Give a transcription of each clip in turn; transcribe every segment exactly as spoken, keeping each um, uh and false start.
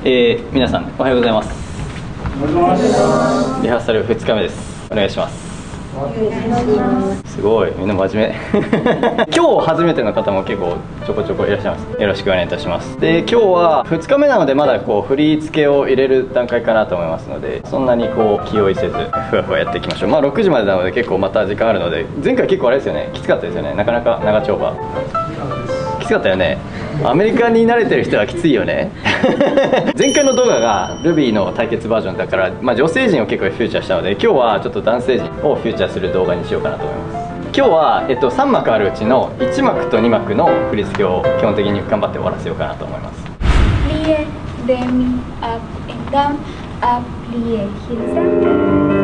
えー、皆さんおはようございます。リハーサルふつかめです。お願いします。すごい、みんな真面目今日初めての方も結構ちょこちょこいらっしゃいます。よろしくお願いいたします。で、今日はふつかめなのでまだこう振り付けを入れる段階かなと思いますので、そんなにこう気負いせずふわふわやっていきましょう。まあろくじまでなので結構また時間あるので、前回結構あれですよね、きつかったですよね。なかなか長丁場きつかったよね。アメリカに慣れてる人はきついよね前回の動画がルビーの対決バージョンだから、まあ、女性陣を結構フューチャーしたので、今日はちょっと男性陣をフューチャーする動画にしようかなと思います。今日は、えっと、さんまくあるうちのいちまくとにまくの振り付けを基本的に頑張って終わらせようかなと思います。 プリエ、レミ、アップ、and down、アップ、プリエ、ヒルサ。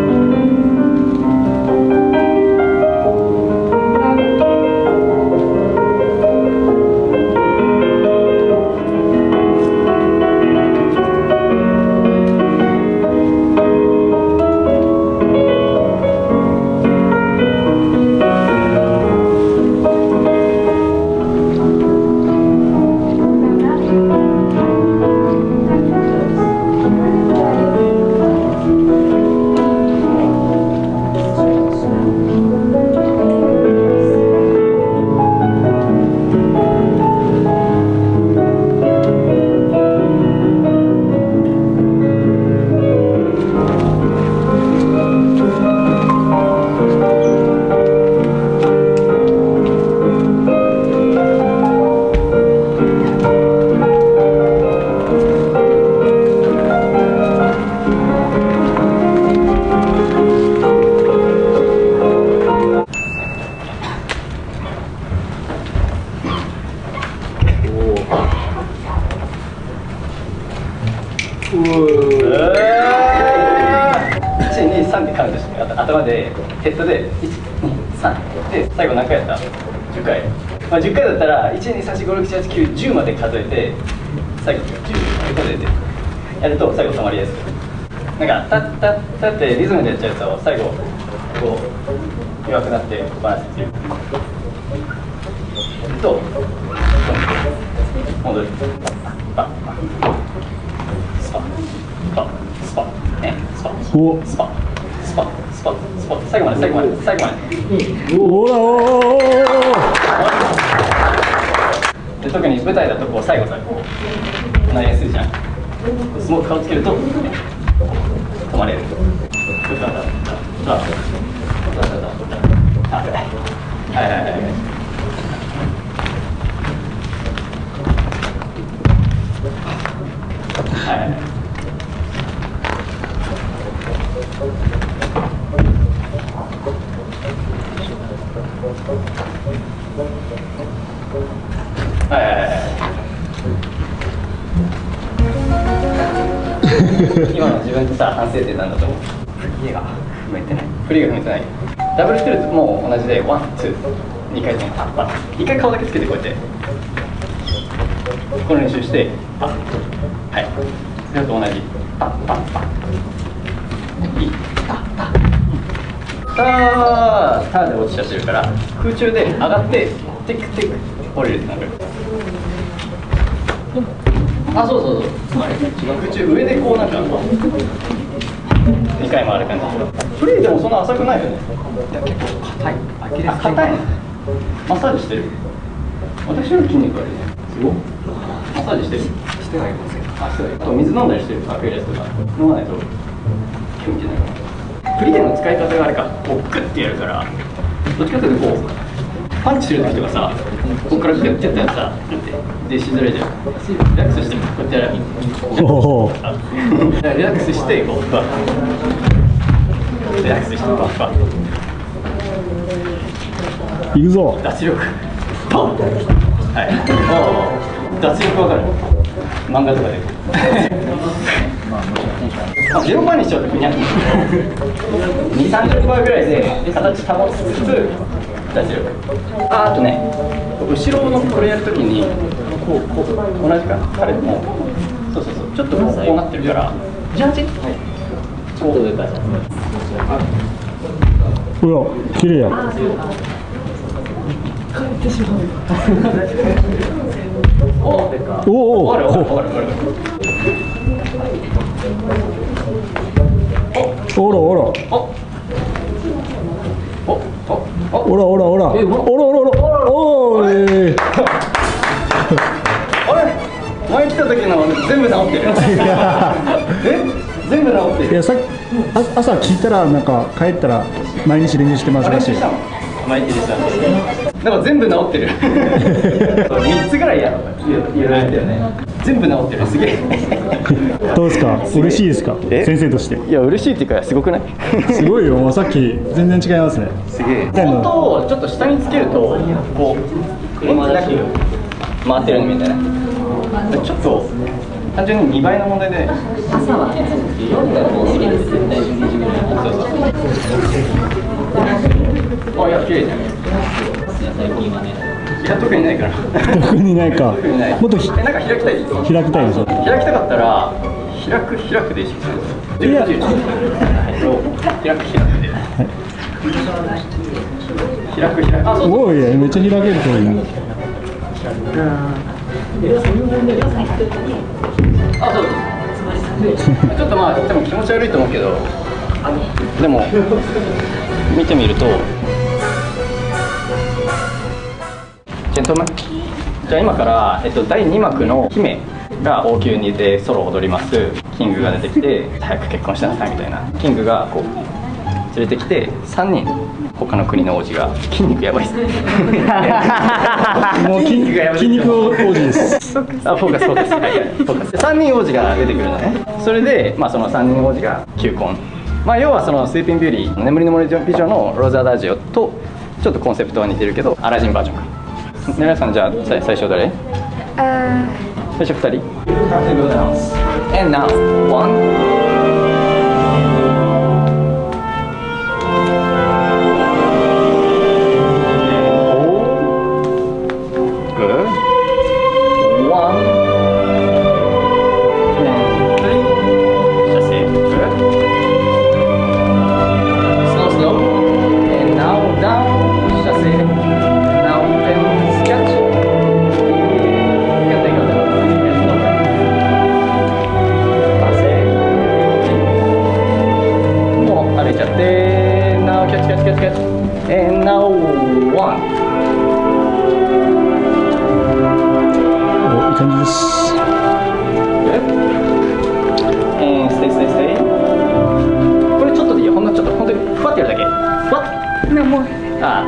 いちにさんでカウントして、頭でヘッドでいちにさんで、最後何回やった？じゅっかい、まあ、じゅっかいだったらいちにさんしごろくしちはちきゅうじゅうまで数えて、最後じゅうまで数えてやると最後止まりやすく、なんかタッタッタッってリズムでやっちゃうと最後こう弱くなってバランスっていうと戻る、パッスパパスパね、スパスパスパスパスパスパ、最後まで最後まで最後まで。おらおで、特に舞台だとこう最後さ、こうなりやすいじゃん。スモーク顔つけると止まれる。はいはいはいはい。はいはいはい。今の自分でさ、反省点なんだと思う。振りが踏めてない。振りが踏めてない。ダブルステルも同じで、ワン、ツー、にかい転、パッパッ。いっかい顔だけつけてこうやって。この練習して、パッ。はい。それと同じ。パッパッパッ。いい。パッパッ。ター、ターで落ちちゃってるから、空中で上がって、テクテク、降りるってなる。あ、そうそうそう。空中上でこうなんかにかい回る感じ。フリーでもそんな浅くないよね。いや結構硬い。あ、硬い。マッサージしてる。私の筋肉あるね。すごい。マッサージしてる。してないかもしれない。あ、してない。あと水飲んだりしてる。アクエリアスとか飲まないと気持ちないから。フリーでの使い方があれか。こうグッてやるから。どっちかというとこうパンチする時とかさ、ここからグッてやったらさ、でしづらいじゃん。リラックスしてこうやってやる。リラックスしてこうバッ。リラックスしてバッバッ。いくぞ。脱力。パン。はい。脱力わかる？漫画とかで。まあゼロパーにしちゃうとふにゃっ。に、さんじゅっパーぐらいで形保ちつつ脱力。あ、あとね、後ろのこれやるときにこうこう同じか彼もそうそうそうちょっとこうこうなってるからジャージちょっと出たじゃん。 うわ、綺麗や。 帰ってしまう。 おお、 おお。 わかるわかるわかるわかる。 おらおらおらおらおらおらおらおらおーいあれ前来た時の全部治ってるえ全部治ってるいやさっき朝聞いたらなんか帰ったら毎日練習してますらしい。 毎日したなんか全部治ってるみっつぐらいややられたよね。全部治ってるすげえどうですか嬉しいですか先生として。 いや嬉しいっていうかすごくないすごいよさっき全然違いますね。 すげえ本当をちょっと下につけるとこう円なく回ってるように見えてねちょっと単純ににばいの問題で朝は夜がもう好きです絶対じゅうにじぐらいそうそうあいや綺麗じゃん最近はねいや特にないから特にないかもっとひえなんか開きたい開きたいでしょ。 開きたかったら開く開くで意識するいや開く開くで開く開くあそうおいめっちゃ開けるといいね。 あそうですちょっとまあでも気持ち悪いと思うけどでも見てみるとジェントルマンじゃあ今から、えっと、だいにまくの姫が王宮にでソロを踊りますキングが出てきて早く結婚しなさいみたいなキングがこう連れてきてさんにん他の国の王子が筋肉やばいっすもう筋肉がやばい筋肉王子ですあフォーカスフォーカスはいはいフォーカスさんにん王子が出てくるのね。それでまあそのさんにん王子が求婚まあ要はそのスーピンビューティー眠りの森美女のローズアダジオとちょっとコンセプトは似てるけどアラジンバージョンか。ねらさんじゃあ最最初誰？ あ最初ふたり And now one And now one いい感じです。 And stay stay stay これちょっとでいいよほんのちょっと本当にふわってやるだけふわっのもうああ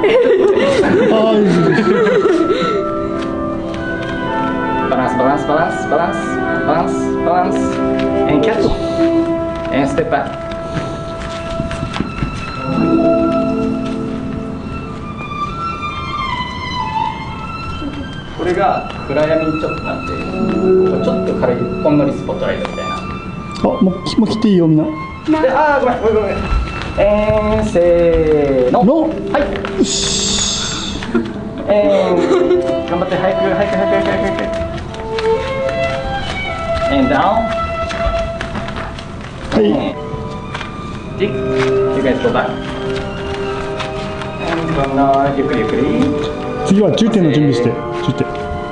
バランスバランスバランスバランスバランスバランス And catch And step backこれが暗闇にちょっとなってちょっと軽いほんのりスポットライトみたいな。 あもうもう切っていいよみんな。 であーごめんごめんごめんえー、せーののはいよしえー、頑張って早く早く早く早く早く早く And down はい Dick You guys go back And こんなゆっくりゆっくり次はじゅってんの準備してじゅってん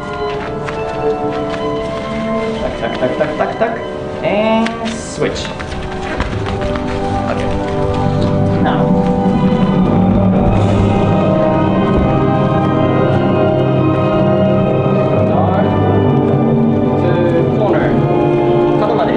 タクタクタクタクタク And switch Okay Now Start to corner 角まで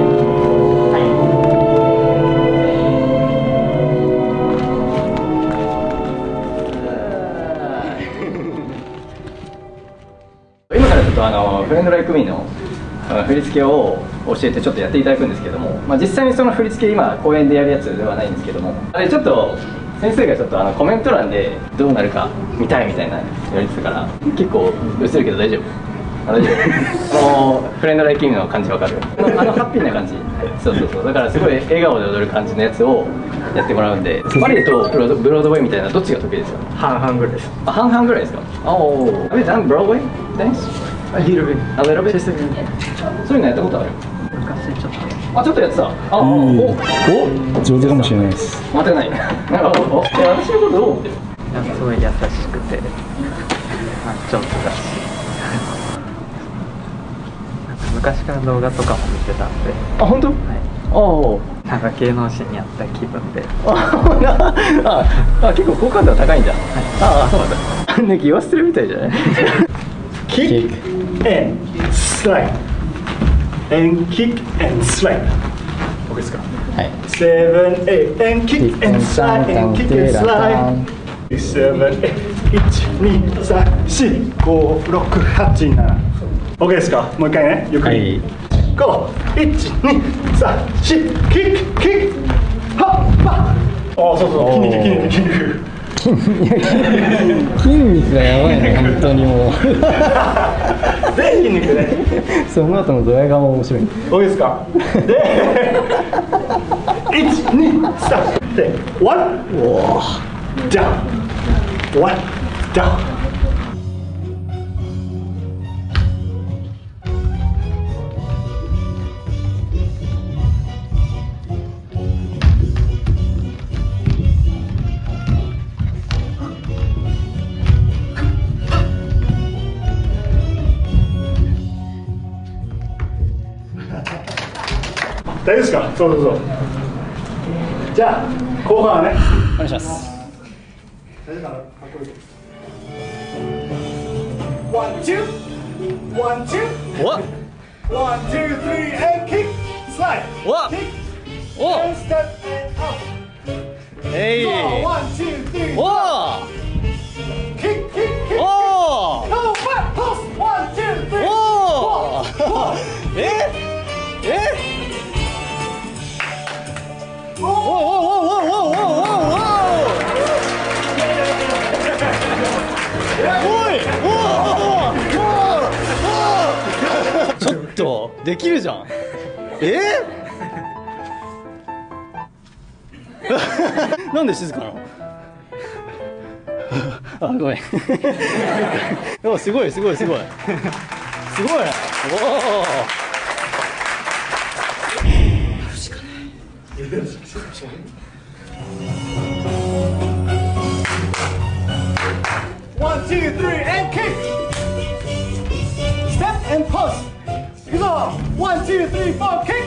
今からちょっとあのフレンドライクミーの振り付けを教えてちょっとやっていただくんですけども、まあ、実際にその振り付け今公演でやるやつではないんですけどもあれちょっと先生がちょっとあのコメント欄でどうなるか見たいみたいなやりてたから結構映るけど大丈夫あ大丈夫あのフレンドライキングの感じわかるあのあのハッピーな感じそうそうそうだからすごい笑顔で踊る感じのやつをやってもらうんでバレエとブロードブロードウェイみたいなどっちが得意ですか？ 半々ぐらいです。 あ半々ぐらいですか？おお Have you done Broadway dance? A little bit. A little bit? そういうのやったことある？ 昔ちょっと。 あ、ちょっとやってた。あ、 いいお、 お上手かもしれないです。 待てない。なんか、お、え、私のことどう思ってる？ なんかすごい優しくて、まあ、上手だし。なんか昔から動画とかも見てたんで。 あ、本当？ はい。 おお、 なんか芸能人に会った気分で。 ああ、結構好感度が高いんだ。ああ、そうなんだ。ね、気忘れみたいじゃない。 Kick and slide and kick and slide. OK ですか？ はい。 seven eight and kick and slide and kick and slide. seven eight いちにさんしごろくはちなな。OK ですか？もう一回ね、ゆっくり。ごいちにさんしキックキックはっはっ。ああ、そうそう、筋肉筋肉筋肉。 筋肉がやばいね、本当にもう。 で、筋肉ね。 その後のドヤ顔も面白い。 OK ですか？で、いちにさんで、ワン、ダウン、ワン、ダウン。大丈夫ですか？そうそうそう。じゃあ後半はね。 お願いします。 大丈夫かな？かっこいい。ワンツー、ワンツー、 わっ、 ワンツースリー and kick, slide, わっ、 kick, お、 and step and up. えい、 Go, one, two, three, お、 kick, kick, kick. お、 Go back, post, one, two, three, お、 four, four. え、え、おおおおおおおおおちょっとできるじゃん。えー、なんで静かなの？あ、ごめん。でもすごいすごいすごいすごい。おお。 One, two, three, and kick. Step and pulse. Go. One, two, three, four, kick.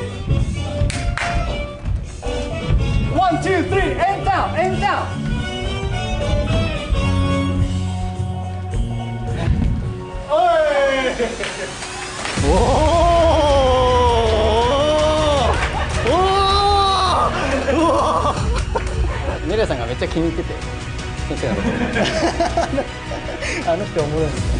One, two, three, and down, and down. Hey. おおおお。メレさんがめっちゃ気に入ってて、先生のこと。あの人おもろいですね。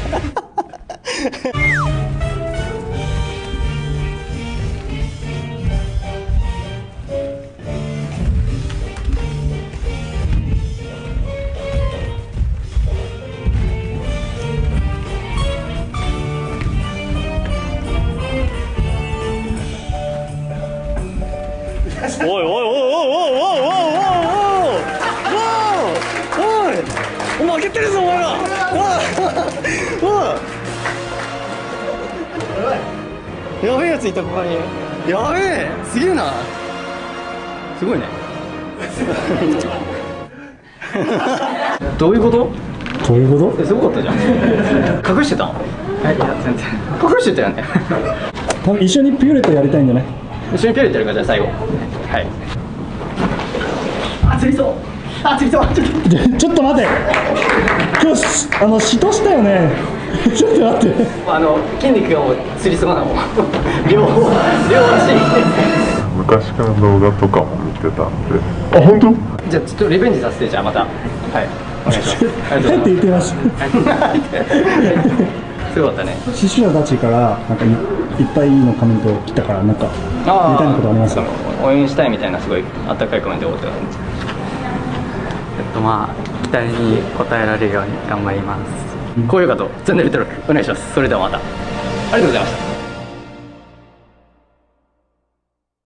おいおいおいおいおいおいおいおいおいおい、負けてるぞお前ら。おいおい、やべえやついた、ここに。やべえ、すげえな。すごいね。どういうこと？ どういうこと？ え、すごかったじゃん。隠してたん？ はい、いや全然。 隠してたよね。 多分一緒にピューレットやりたいんじゃない？ 一緒にピュレットやるから、じゃあ最後。はい。あ、釣りそう。あ、釣りそう。ちょっと。 ちょっと待って。今日あの嫉妬したよね。ちょっと待って。 あの筋肉がもう釣りそうなの。両方両足。 昔から動画とかも見てたんで。あ、本当？ じゃあちょっとリベンジさせて、じゃあまた。はい。お願いします。ありがとうございます。 入って言ってます。 すごかったね。 シシュラたちからなんか い, いっぱいいいのコメント来たから、なんか言いたいことありますか？ 応援したいみたいなすごいあったかいコメントが多かった。 えっとまあ期待に応えられるように頑張ります。 高評価とチャンネル登録お願いします。それではまた。ありがとうございました。